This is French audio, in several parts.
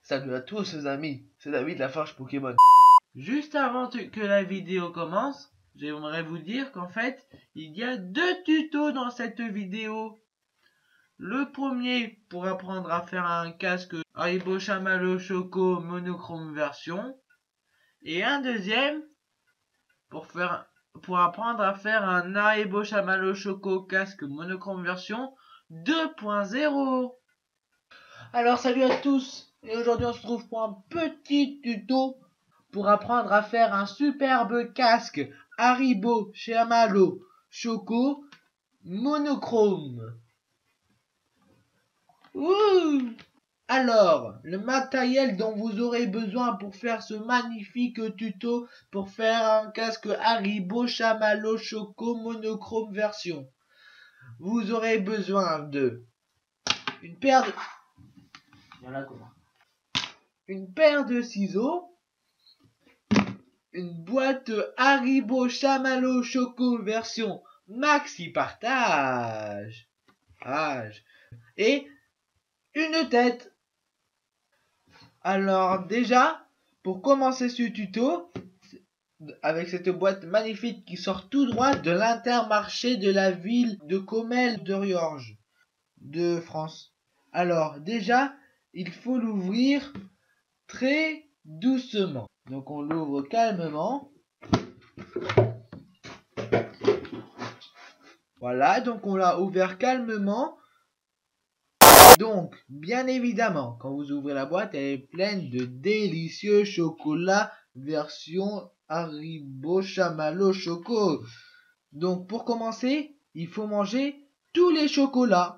Salut à tous les amis, c'est David la Forge Pokémon. Juste avant que la vidéo commence, j'aimerais vous dire qu'en fait, il y a 2 tutos dans cette vidéo. Le premier pour apprendre à faire un casque Haribo Chamallow Choco monochrome version. Et un deuxième pour apprendre à faire un Haribo Chamallow Choco casque monochrome version 2.0. Alors salut à tous, et aujourd'hui on se retrouve pour un petit tuto pour apprendre à faire un superbe casque Haribo Chamallow Choco monochrome. Ouh! Alors, le matériel dont vous aurez besoin pour faire ce magnifique tuto pour faire un casque Haribo Chamallow Choco monochrome version. Vous aurez besoin de une paire de ciseaux, une boîte Haribo Chamallow Choco version maxi partage et une tête. Alors déjà, pour commencer ce tuto, avec cette boîte magnifique qui sort tout droit de l'Intermarché de la ville de Comelles de Riorges de France. Alors déjà, il faut l'ouvrir très doucement. Donc on l'ouvre calmement. Voilà, donc on l'a ouvert calmement. Donc, bien évidemment, quand vous ouvrez la boîte, elle est pleine de délicieux chocolats version Haribo Chamallow Choco. Donc, pour commencer, il faut manger tous les chocolats.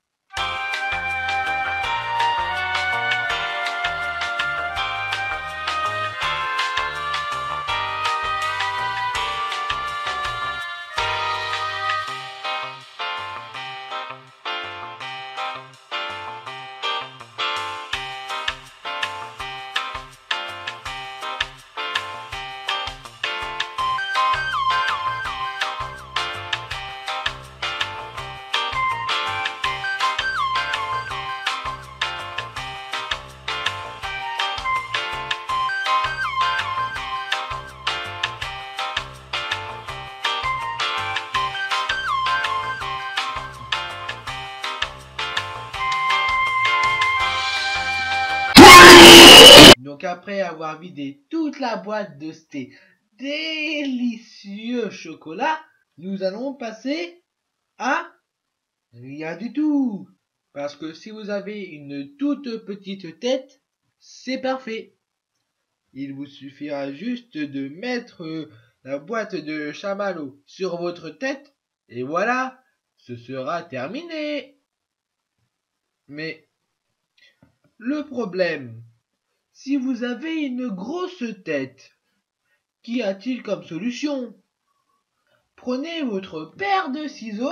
Donc après avoir vidé toute la boîte de ces délicieux chocolats, nous allons passer à rien du tout. Parce que si vous avez une toute petite tête, c'est parfait. Il vous suffira juste de mettre la boîte de chamallow sur votre tête et voilà, ce sera terminé. Mais le problème, si vous avez une grosse tête, qu'y a-t-il comme solution? Prenez votre paire de ciseaux,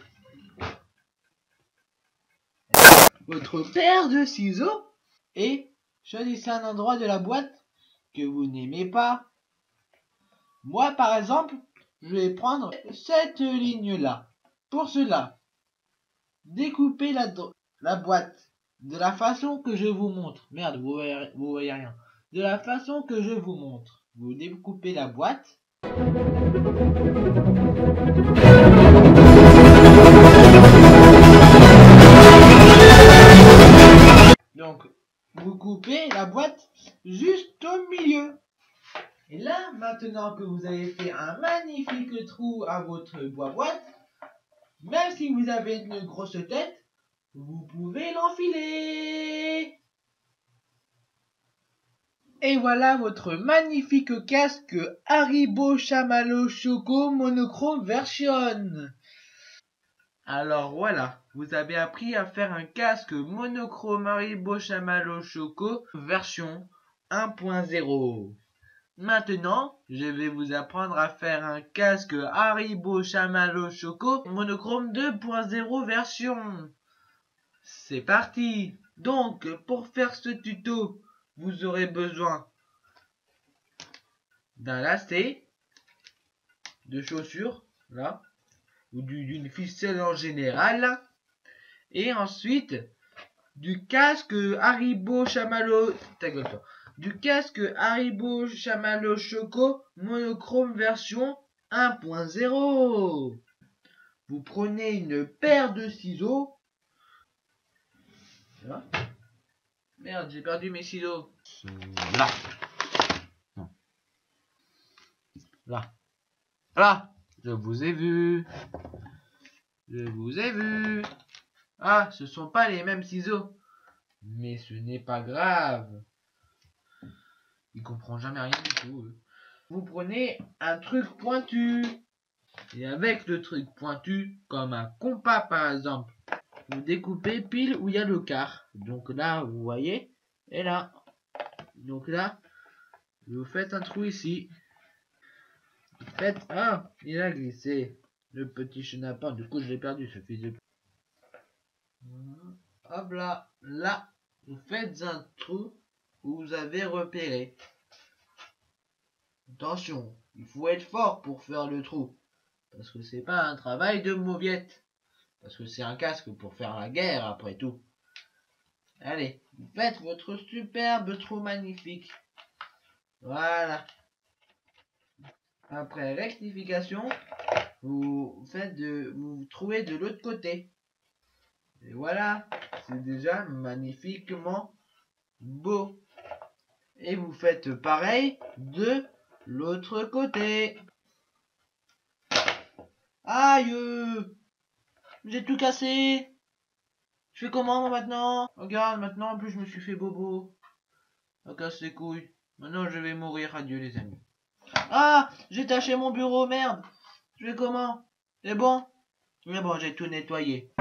et choisissez un endroit de la boîte que vous n'aimez pas. Moi, par exemple, je vais prendre cette ligne-là. Pour cela, découpez la boîte de la façon que je vous montre. Merde, vous voyez rien. De la façon que je vous montre. Vous découpez la boîte. Donc, vous coupez la boîte juste au milieu. Et là, maintenant que vous avez fait un magnifique trou à votre boîte, même si vous avez une grosse tête, vous pouvez l'enfiler. Et voilà votre magnifique casque Haribo Chamallow Choco monochrome version. Alors voilà, vous avez appris à faire un casque monochrome Haribo Chamallow Choco version 1.0. Maintenant, je vais vous apprendre à faire un casque Haribo Chamallow Choco monochrome 2.0 version. C'est parti! Donc, pour faire ce tuto, vous aurez besoin d'un lacet, de chaussures, là, ou d'une ficelle en général, et ensuite du casque Haribo Chamallow, du casque Haribo Chamallow Choco monochrome version 1.0. Vous prenez une paire de ciseaux. Là. Merde, j'ai perdu mes ciseaux. Là. Non. Là. Là. Je vous ai vu. Je vous ai vu. Ah, ce sont pas les mêmes ciseaux. Mais ce n'est pas grave. Il comprend jamais rien du tout. Vous prenez un truc pointu. Et avec le truc pointu, comme un compas par exemple, vous découpez pile où il y a le quart. Donc là, vous voyez, et là. Donc là, vous faites un trou ici. Vous faites... Ah, il a glissé. Le petit chenapan, du coup je l'ai perdu ce fils de... Hop là, là, vous faites un trou où vous avez repéré. Attention, il faut être fort pour faire le trou. Parce que c'est pas un travail de mauviette. Parce que c'est un casque pour faire la guerre après tout. Allez, vous faites votre superbe trou magnifique. Voilà. Après rectification, vous trouvez de l'autre côté. Et voilà, c'est déjà magnifiquement beau. Et vous faites pareil de l'autre côté. Aïe! J'ai tout cassé! Je fais comment maintenant? Regarde, maintenant en plus je me suis fait bobo. Ça casse les couilles. Maintenant je vais mourir. Adieu les amis. Ah! J'ai taché mon bureau, merde! Je fais comment? C'est bon? Mais bon, j'ai tout nettoyé.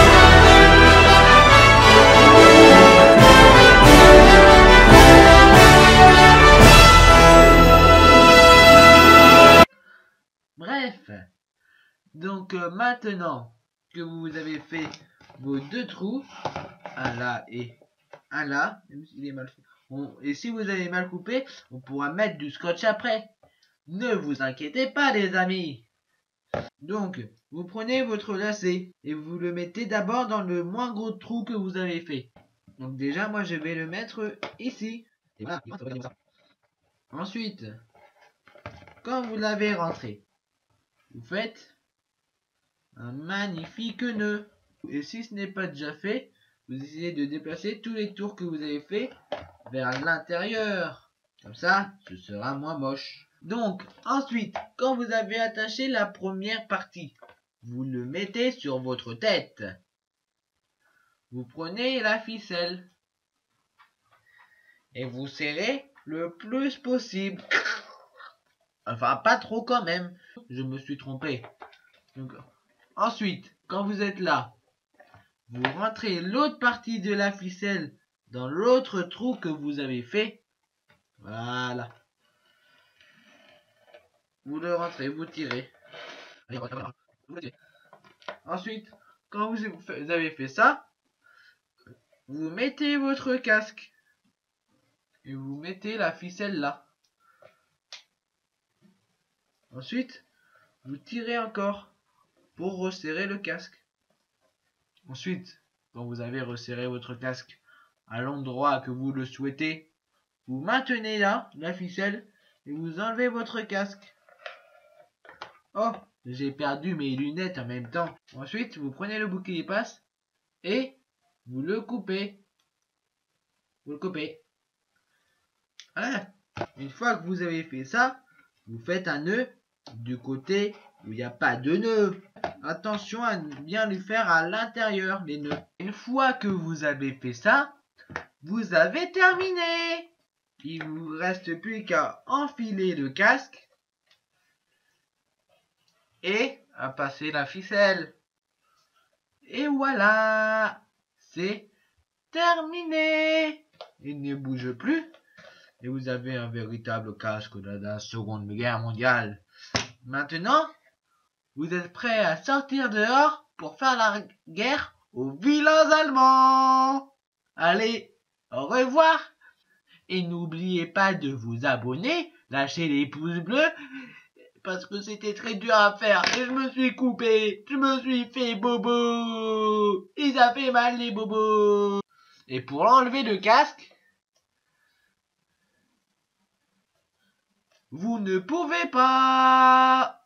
Bref. Donc maintenant que vous avez fait vos deux trous, un là et un là, même s'il est mal fait. Et si vous avez mal coupé, on pourra mettre du scotch après. Ne vous inquiétez pas les amis. Donc, vous prenez votre lacet et vous le mettez d'abord dans le moins gros trou que vous avez fait. Donc déjà, moi je vais le mettre ici. Et voilà, ensuite, quand vous l'avez rentré, vous faites un magnifique nœud. Et si ce n'est pas déjà fait, vous essayez de déplacer tous les tours que vous avez fait vers l'intérieur. Comme ça, ce sera moins moche. Donc, ensuite, quand vous avez attaché la première partie, vous le mettez sur votre tête. Vous prenez la ficelle et vous serrez le plus possible. Enfin, pas trop quand même. Je me suis trompé. Donc, ensuite, quand vous êtes là, vous rentrez l'autre partie de la ficelle dans l'autre trou que vous avez fait. Voilà. Vous le rentrez, vous tirez. Ensuite, quand vous avez fait ça, vous mettez votre casque. Et vous mettez la ficelle là. Ensuite, vous tirez encore pour resserrer le casque. Ensuite, quand vous avez resserré votre casque à l'endroit que vous le souhaitez, vous maintenez là la ficelle et vous enlevez votre casque. Oh, j'ai perdu mes lunettes en même temps. Ensuite, vous prenez le bouclier passe et vous le coupez. Vous le coupez. Voilà. Une fois que vous avez fait ça, vous faites un nœud du côté où il n'y a pas de nœud. Attention à bien lui faire à l'intérieur les nœuds. Une fois que vous avez fait ça, vous avez terminé. Il ne vous reste plus qu'à enfiler le casque et à passer la ficelle. Et voilà, c'est terminé. Il ne bouge plus. Et vous avez un véritable casque de la Seconde Guerre mondiale. Maintenant, vous êtes prêts à sortir dehors pour faire la guerre aux vilains Allemands. Allez, au revoir. Et n'oubliez pas de vous abonner, lâcher les pouces bleus, parce que c'était très dur à faire. Et je me suis coupé, je me suis fait bobo. Et ça fait mal les bobos. Et pour enlever le casque, vous ne pouvez pas.